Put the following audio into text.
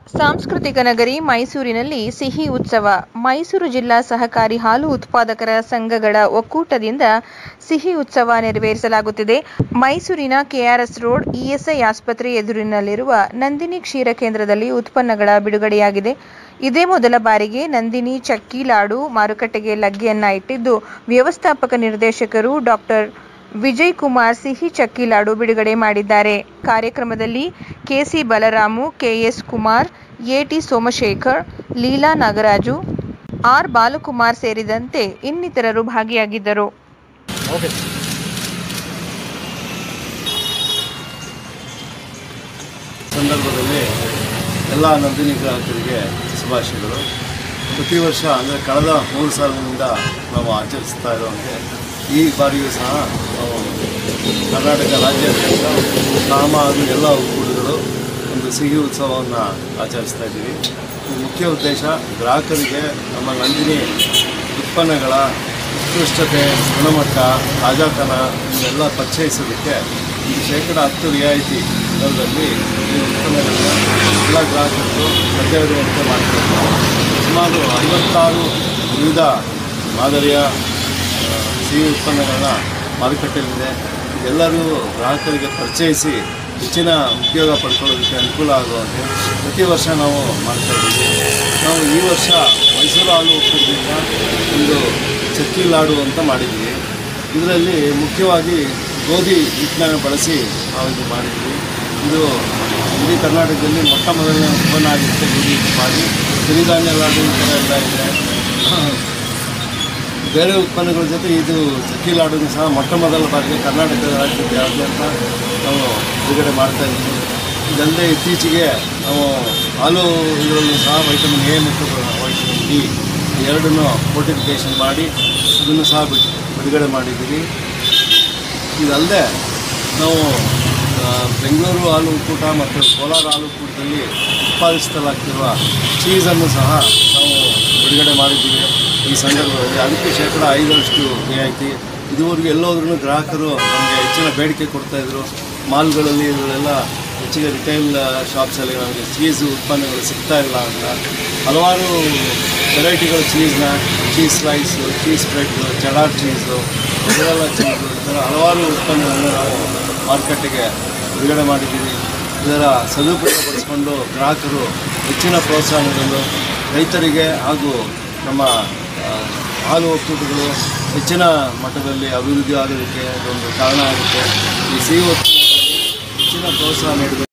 ಸಾಂಸ್ಕೃತಿಕ ನಗರಿ ಮೈಸೂರಿನಲ್ಲಿ ಸಿಹಿ ಉತ್ಸವ. ಮೈಸೂರು ಜಿಲ್ಲಾ ಸಹಕಾರಿ ಹಾಲು ಉತ್ಪಾದಕರ ಸಂಘಗಳ ಒಕ್ಕೂಟದಿಂದ ಸಿಹಿ ಉತ್ಸವ ನೆರವೇರಿಸಲಾಗುತ್ತಿದೆ. ಮೈಸೂರಿನ ಕೆಆರ್ಎಸ್ ರೋಡ್ ಇಎಸ್ಐ ಆಸ್ಪತ್ರೆ ಎದುರಿನಲ್ಲಿರುವ ನಂದಿನಿ ಕ್ಷೀರ ಕೇಂದ್ರದಲ್ಲಿ ಉತ್ಪನ್ನಗಳ ಬಿಡುಗಡೆಯಾಗಿದೆ. ಇದೇ ಮೊದಲ ಬಾರಿಗೆ ನಂದಿನಿ ಚಕ್ಕಿ ಲಾಡು ಮಾರುಕಟ್ಟೆಗೆ ಲಗ್ಗೆಯನ್ನ ಇಟ್ಟಿದ್ದು, ವ್ಯವಸ್ಥಾಪಕ ನಿರ್ದೇಶಕರು ಡಾ. ವಿಜಯ್ ಕುಮಾರ್ ಸಿಹಿ ಚಕ್ಕಿ ಲಾಡು ಬಿಡುಗಡೆ ಮಾಡಿದ್ದಾರೆ. ಕಾರ್ಯಕ್ರಮದಲ್ಲಿ K C Balaramu, K S Kumar, A T Somashekar, Leela Nagaraju, R Balakumar ಸೇರಿದಂತೆ ಇನ್ನಿತರರು ಭಾಗಿಯಾಗಿದ್ದರು. ಸಂದರ್ಭದಲ್ಲಿ ಎಲ್ಲ ನಂದಿನಿ ಗ್ರಾಹಕರಿಗೆ ಶುಭಾಶಯಗಳು. ಪ್ರತಿ ವರ್ಷ ಅಂದರೆ ಕಳೆದ 3 ಸಾಲಿನಿಂದ ನಾವು ಆಚರಿಸ್ತಾ ಇರುವಂತೆ ಈ ಬಾರಿಯೂ ಸಹ ನಾವು ಕರ್ನಾಟಕ ರಾಜ್ಯಾದ್ಯಂತ ಗ್ರಾಮ ಹಾಗೂ ಎಲ್ಲ ಒಕ್ಕೂಟಗಳು ಒಂದು ಸಿಹಿ ಉತ್ಸವವನ್ನು ಆಚರಿಸ್ತಾ ಇದ್ದೀವಿ. ಈ ಮುಖ್ಯ ಉದ್ದೇಶ ಗ್ರಾಹಕರಿಗೆ ನಮ್ಮ ನಂದಿನಿ ಉತ್ಪನ್ನಗಳ ಉತ್ಕೃಷ್ಟತೆ, ಗುಣಮಟ್ಟ, ತಾಜಾತನ ಇವೆಲ್ಲ ಪರಿಚಯಿಸೋದಕ್ಕೆ ಶೇಕಡ 10 ರಿಯಾಯಿತಿ ದರದಲ್ಲಿ ಈ ಉತ್ಪನ್ನಗಳನ್ನ ಎಲ್ಲ ಗ್ರಾಹಕರು ಲಭ್ಯವಿರುವಂತೆ ಮಾಡ್ತಿದ್ದಾರೆ. ಸುಮಾರು 56 ವಿವಿಧ ಮಾದರಿಯ ಸಿಹಿ ಉತ್ಪನ್ನಗಳನ್ನ ಮಾರುಕಟ್ಟೆಯಲ್ಲಿದೆ. ಎಲ್ಲರೂ ಗ್ರಾಹಕರಿಗೆ ಪರಿಚಯಿಸಿ ಹೆಚ್ಚಿನ ಉಪಯೋಗ ಪಡ್ಕೊಳ್ಳೋದಕ್ಕೆ ಅನುಕೂಲ ಆಗುವಂತೆ ಪ್ರತಿ ವರ್ಷ ನಾವು ಮಾಡ್ತಾ ಇದ್ದೀವಿ. ನಾವು ಈ ವರ್ಷ ಮೈಸೂರು ಹಾಲು ಒಕ್ಕೂಟದಿಂದ ಒಂದು ಚಕ್ಕಿ ಲಾಡು ಅಂತ ಮಾಡಿದ್ವಿ. ಇದರಲ್ಲಿ ಮುಖ್ಯವಾಗಿ ಗೋಧಿ ಹಿಟ್ಟನ್ನು ಬಳಸಿ ನಾವು ಇದು ಮಾಡಿದ್ವಿ. ಇದು ಇಡೀ ಕರ್ನಾಟಕದಲ್ಲಿ ಮೊಟ್ಟ ಮೊದಲನೇ ಉತ್ಪನ್ನ ಆಗಿರುತ್ತೆ. ಗೋಧಿ ಹಿಟ್ಟು ಮಾಡಿ ಸಿರಿಧಾನ್ಯ ಲಾಡು ಈ ಥರ ಎಲ್ಲ ಇದೆ. ಬೇರೆ ಉತ್ಪನ್ನಗಳ ಜೊತೆ ಇದು ಚಕ್ಕಿ ಲಾಡುನು ಸಹ ಮೊಟ್ಟ ಮೊದಲ ಬಾರಿಗೆ ಕರ್ನಾಟಕದ ರಾಜ್ಯಾದ್ಯಂತ ನಾವು ಬಿಡುಗಡೆ ಮಾಡ್ತಾ ಇದ್ದೀವಿ. ಇದಲ್ಲದೆ ಇತ್ತೀಚೆಗೆ ನಾವು ಹಾಲು ಇದರಲ್ಲೂ ಸಹ ವೈಟಮಿನ್ ಎ ಮತ್ತು ವೈಟಮಿನ್ ಡಿ ಎರಡನ್ನೂ ಫೋರ್ಟಿಫಿಕೇಷನ್ ಮಾಡಿ ಇದನ್ನು ಸಹ ಬಿಡುಗಡೆ ಮಾಡಿದ್ದೀವಿ. ಇದಲ್ಲದೆ ನಾವು ಬೆಂಗಳೂರು ಹಾಲು ಒಕ್ಕೂಟ ಮತ್ತು ಕೋಲಾರ ಹಾಲು ಒಕ್ಕೂಟದಲ್ಲಿ ಉತ್ಪಾದಿಸಲಾಗ್ತಿರುವ ಚೀಸನ್ನು ಸಹ ನಾವು ಬಿಡುಗಡೆ ಮಾಡಿದ್ದೀವಿ. ಈ ಸಂದರ್ಭದಲ್ಲಿ ಅದಕ್ಕೆ ಶೇಕಡ 5% ರಿಯಾಯಿತಿ. ಇದುವರೆಗೂ ಎಲ್ಲೋದ್ರೂ ಗ್ರಾಹಕರು ನಮಗೆ ಹೆಚ್ಚಿನ ಬೇಡಿಕೆ ಕೊಡ್ತಾಯಿದ್ರು. ಮಾಲ್ಗಳಲ್ಲಿ ಇದರಲ್ಲೆಲ್ಲ ಹೆಚ್ಚಿಗೆ ರಿಟೈಲ್ ಶಾಪ್ಸಲ್ಲಿ ನಮಗೆ ಚೀಸು ಉತ್ಪನ್ನಗಳು ಸಿಗ್ತಾ ಇಲ್ಲ ಅಂತ ಹಲವಾರು ವೆರೈಟಿಗಳ ಚೀಸ್ನ, cheese slice, cheese bread, cheddar cheese, ಮೊದಲೆಲ್ಲ ಚೀಸು ಈ ಥರ ಹಲವಾರು ಉತ್ಪನ್ನಗಳನ್ನು ನಾವು ಮಾರುಕಟ್ಟೆಗೆ ಬಿಡುಗಡೆ ಮಾಡಿದ್ದೀವಿ. ಇದರ ಸದುಪಯೋಗಪಡಿಸಿಕೊಂಡು ಗ್ರಾಹಕರು ಹೆಚ್ಚಿನ ಪ್ರೋತ್ಸಾಹ ನೀಡಲು ರೈತರಿಗೆ ಹಾಗೂ ನಮ್ಮ ಹಾಲು ಒಕ್ಕೂಟಗಳು ಹೆಚ್ಚಿನ ಮಟ್ಟದಲ್ಲಿ ಅಭಿವೃದ್ಧಿ ಆಗೋದಕ್ಕೆ ಇದೊಂದು ಕಾರಣ ಆಗುತ್ತೆ. ಈ ಸಿಹಿ ಉತ್ಪನ್ನಗಳಿಗೆ ಹೆಚ್ಚಿನ ಪ್ರೋತ್ಸಾಹ ನೀಡಬೇಕು.